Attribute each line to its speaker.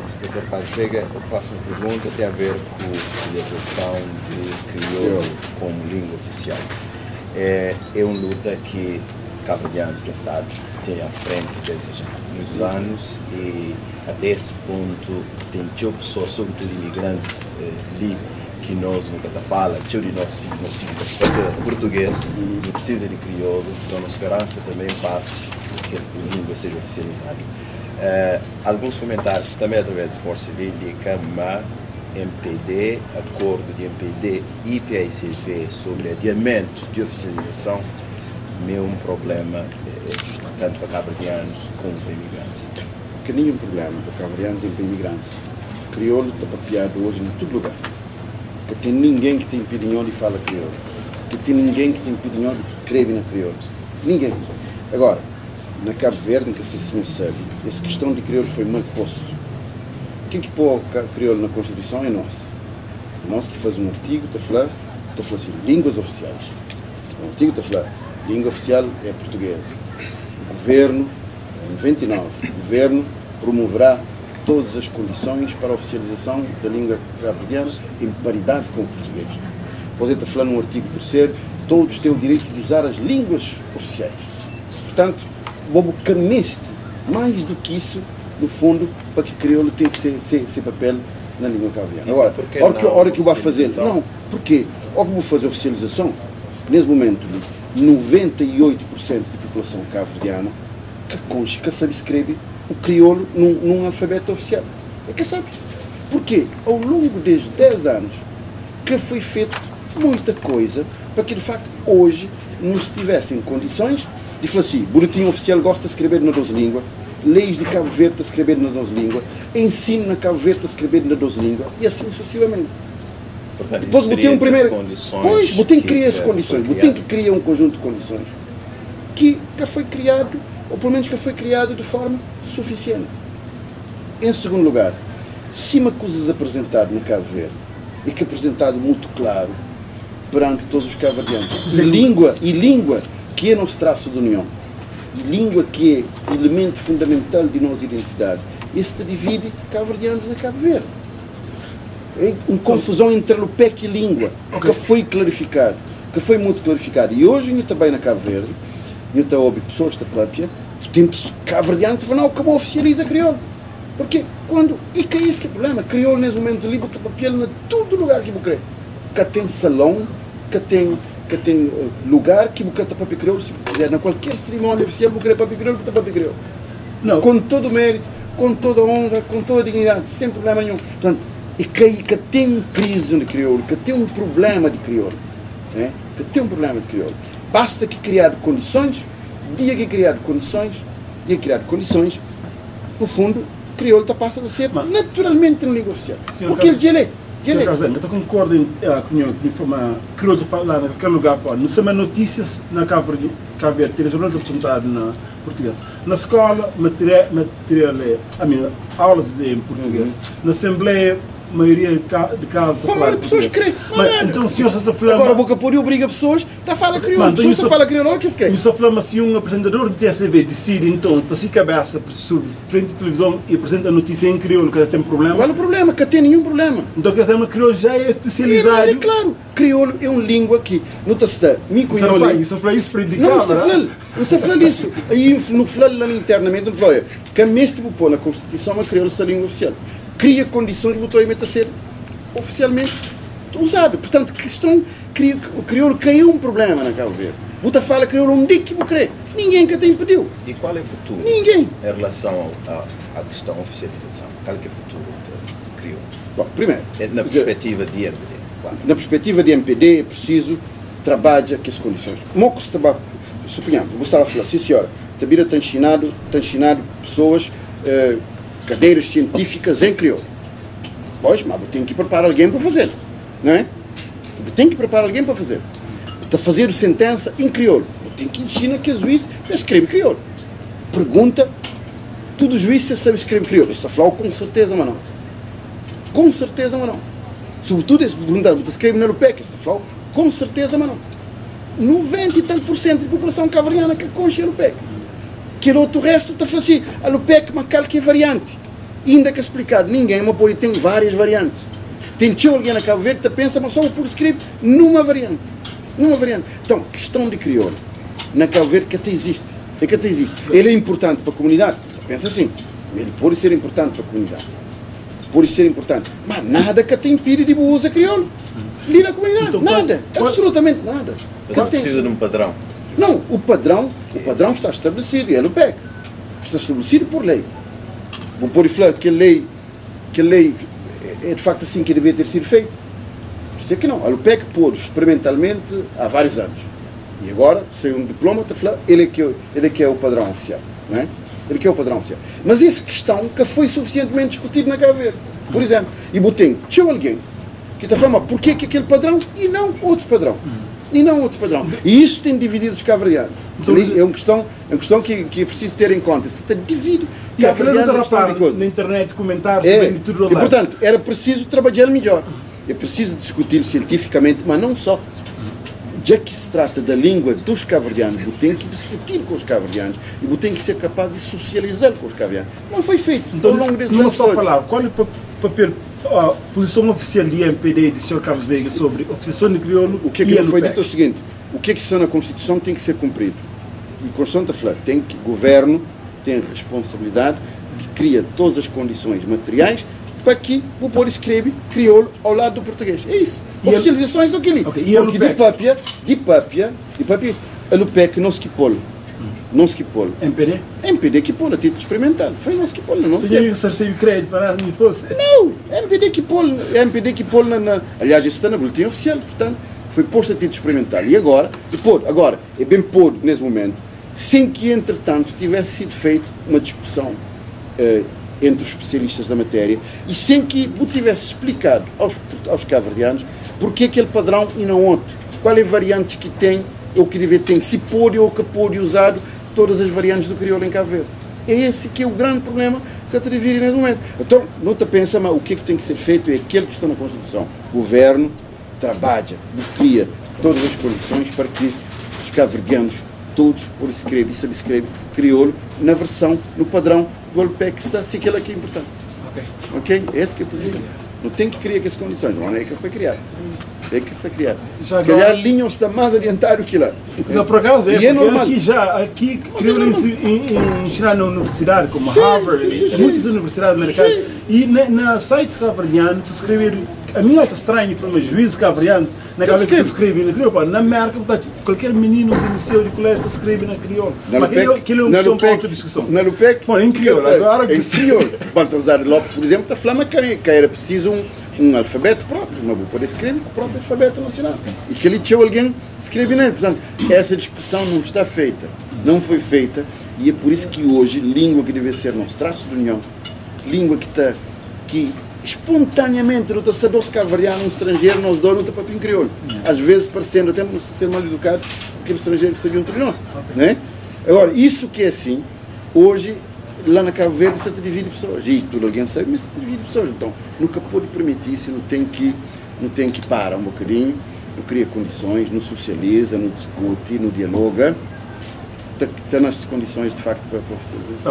Speaker 1: Dr. Paulo Veiga, a próxima pergunta tem a ver com a oficialização de crioulo como língua oficial. É uma luta que cabo-verdianos têm estado à frente desde já muitos anos e até esse ponto tem muitas pessoas, sobretudo imigrantes, ali que nós nunca fala, tio de nós português, não precisa de crioulo, então a esperança também parte que a língua seja oficializada. Alguns comentários também através de Força Cívica, mas MPD, acordo de MPD e PAICV sobre adiamento de oficialização, é um problema tanto para cabo-verdianos como para imigrantes.
Speaker 2: Que nenhum problema para cabo-verdianos e para imigrantes. Crioulo está papiado hoje em todo lugar. Que tem ninguém que tem opinião de fala crioulo. Que tem ninguém que tem opinião de escreve na crioulo. Ninguém. Agora, na Cabo Verde, que assim se sabe, essa questão de crioulo foi mal posto. Quem que pôs crioulo na Constituição é nós. Nós que faz um artigo, está a falar assim, línguas oficiais. O artigo está a falar, língua oficial é portuguesa. O governo, em 99, o governo promoverá todas as condições para a oficialização da língua cabo-verdiana em paridade com o português. Depois está a falar no artigo 3º, todos têm o direito de usar as línguas oficiais. Portanto, bobo cameste mais do que isso, no fundo, para que crioulo tem que ser papel na língua cabo-verdiana. Agora, a hora que eu vou fazer, não, porque a hora que eu vou fazer a oficialização, nesse momento, 98% da população cabo-verdiana que sabe escrever o crioulo num alfabeto oficial. É que sabe. Porque ao longo desde 10 anos que foi feito muita coisa para que de facto hoje não se tivessem condições de falar assim, boletim oficial gosta de escrever na 12 línguas, leis de Cabo Verde a escrever na 12 línguas, ensino na Cabo Verde a escrever na 12 línguas e assim sucessivamente.
Speaker 1: Portanto,
Speaker 2: depois vou ter um primeiro. Pois, vou ter que criar as condições, vou ter que criar um conjunto de condições que foi criado, ou pelo menos que foi criado de forma suficiente. Em segundo lugar, se me acusas apresentado no Cabo Verde, e que apresentado muito claro perante todos os cabo-verdianos, língua que é nosso traço de união, e língua que é elemento fundamental de nossa identidade, este divide cabo-verdianos na Cabo Verde. É uma confusão entre Lupec e língua, que foi clarificado, que foi muito clarificado. E hoje, eu também na Cabo Verde, eu estou a ouvir pessoas da própria, tem cabo-verdiano que falam, não, acabou, oficializa crioulo. Porque quando, e que é esse que é o problema, crioulo nesse momento livre, que papel em todo lugar que você quer. Que tem salão, que tem lugar que você está para crioulo, se quiser, na qualquer cerimônia oficial, você quer para crioulo, você está para crioulo. Não. Com todo o mérito, com toda a honra, com toda a dignidade, sem problema nenhum. Portanto, e que tem crise de crioulo, que tem um problema de crioulo, né? Que tem um problema de crioulo. Basta que criar condições, dia que criar condições, no fundo, crioulo está passando a ser naturalmente uma língua oficial. Porque ele já é.
Speaker 3: Eu concordo com a crioulo lá naquele lugar, não sei mais notícias na Cabo Verde, tem jornal apresentado na português. Na escola, material, aulas em português. Na Assembleia, a maioria de casos está a falar
Speaker 2: pessoas creem.
Speaker 3: Então, se você está falando...
Speaker 2: Agora, a boca por obriga pessoas a falar crioulo. Pessoas que falam crioulo, que se quer?
Speaker 3: Eu só falando se um apresentador de TCV decide, então, para si cabeça, sobre frente à televisão e apresenta a notícia em crioulo, que tem problema.
Speaker 2: Qual é o problema? Que tem nenhum problema.
Speaker 3: Então, quer dizer, uma crioulo já é oficializado.
Speaker 2: Mas é claro, crioulo é uma língua que não está se dando.
Speaker 3: Isso para isso, para indicar.
Speaker 2: Não está a falar isso. Aí, não fala lá internamente, não fala. Que mesmo tipo pôr na Constituição, a crioulo é a língua oficial. Cria condições de botar a ser oficialmente usado. Portanto, o crioulo caiu um problema na Cabo Verde. Você fala crioulo onde que você crê? Ninguém que te impediu.
Speaker 1: E qual é o futuro?
Speaker 2: Ninguém.
Speaker 1: Em relação à questão da oficialização, qual é o futuro do crioulo?
Speaker 2: Bom, primeiro,
Speaker 1: na perspectiva de MPD. Claro.
Speaker 2: Na perspectiva de MPD, é preciso trabalhar com as condições. Suponhamos, você estava a falar, sim senhora, Tabira tem ensinado pessoas cadeiras científicas em crioulo. Pois, mas tem que preparar alguém para fazer, não é? Tem que preparar alguém para fazer. Para fazer a sentença em crioulo. Tem que ensinar que o juiz escreve crioulo. Pergunta, todo juiz sabe escrever crioulo. Está falando com certeza, mas não. Com certeza, mas não. Sobretudo, se perguntar, você escreve na Lupec, está falando com certeza, mas não. 90 e tanto por cento da população cabo-verdiana que conhece a Lupec. Que o outro resto está falando assim, a Lupec, mas que é variante. ainda que explicar ninguém, mas pode tem várias variantes. Tem alguém na Cabo Verde que pensa, mas só por escrever numa variante. Então, questão de crioulo na Cabo Verde que até existe. Ele é importante para a comunidade. Pensa assim, ele pode ser importante para a comunidade. Mas nada que te impede de usar crioulo ali na comunidade. Então, nada. Absolutamente nada.
Speaker 1: Mas precisa de um padrão.
Speaker 2: Não, o padrão está estabelecido. É o PEC. Está estabelecido por lei. Vou pôr falar que a lei é de facto assim que deve ter sido feito. Isso é que não. A LUPEC pôs experimentalmente há vários anos. E agora, sem um diploma, ele é que é o padrão oficial. Não é? Ele que é o padrão oficial. Mas essa questão que foi suficientemente discutida na Cabo Verde. Por exemplo, e botei, tinha alguém que está falando, porquê que aquele padrão e não outro padrão? E isso tem dividido os cabo-verdianos. É uma questão que é preciso ter em conta. Se divide
Speaker 3: cabo-verdianos na internet, comentários, tudo lá.
Speaker 2: E, portanto, era preciso trabalhar melhor. É preciso discutir cientificamente, mas não só. Já que se trata da língua dos cabo-verdianos, tem que discutir com os cabo-verdianos e tem que ser capaz de socializar com os cabo-verdianos. Não foi feito ao longo desses anos.
Speaker 3: Numa só palavra, qual é o papel, a posição oficial do MPD de Sr. Carlos Veiga sobre a oficiação de crioulo?
Speaker 2: O que foi dito é o seguinte: o que está na Constituição tem que ser cumprido. E a Constituição está falando, o governo tem a responsabilidade de criar todas as condições materiais para que o povo escreve crioulo ao lado do português. É isso. Oficializações ou aquilo.
Speaker 3: Okay. Porque
Speaker 2: de papia, a LUPEC não se quipou. MPD que pôr, a título experimental. Foi nós que pôr, não sei.
Speaker 3: Tinha que receber crédito para nada, não fosse?
Speaker 2: Não, MPD que pôr, aliás, isso está na boletim oficial, portanto, foi posto a título experimental. E agora, é bem pôr nesse momento, sem que, entretanto, tivesse sido feita uma discussão entre os especialistas da matéria e sem que o tivesse explicado aos cabo-verdianos porque aquele padrão e não outro. Qual é a variante que tem, ou que deve ter, se pode ou que pode usar todas as variantes do crioulo em Cabo Verde. É esse que é o grande problema que se está a vir nesse momento. Então, não te pensa, mas o que tem que ser feito é aquele que está na Constituição. O governo trabalha, cria todas as condições para que os cabo-verdianos todos por escrever e saber escrever crioulo na versão, no padrão do LUPEC que está, se aquilo aqui é importante. Ok? Essa que é a posição. Não tem que criar aquelas condições, não é que está criado. É que está criado. Se calhar a linha está mais adiantada que lá.
Speaker 3: Não, por acaso,
Speaker 2: é normal.
Speaker 3: Aqui crioulo ensinar na universidade, como Harvard, muitas universidades americanas, e na sites cabo-verdianos, tu escrever, a minha é estranho para os juízes cabo-verdianos, na cabeça que se escreve na crioulo, na América, qualquer menino de liceu de colégio escreve na crioulo. Mas aquilo é uma outra discussão.
Speaker 2: Na LUPEC,
Speaker 3: em crioulo, agora
Speaker 2: em crioulo. Baltazar Lopes, por exemplo, está falando que era preciso um alfabeto próprio, mas vou poder escrever com o próprio alfabeto nacional. E que ali tinha alguém escreve nele. Portanto, essa discussão não está feita, não foi feita, e é por isso que hoje, língua que deve ser nosso traço de união, língua que espontaneamente não está a cabo-verdiano, um estrangeiro, nós damos o papel crioulo. Às vezes parecendo até ser mal educado aquele estrangeiro que esteja entre nós. Né? Agora, isso que é assim, hoje, lá na Cabo Verde, se divide pessoas. E tudo alguém sabe, mas se divide pessoas. Então, nunca pode permitir isso, não tem que parar um bocadinho, não cria condições, não socializa, não discute, não dialoga. Está nas condições, de facto, para a profissionalização.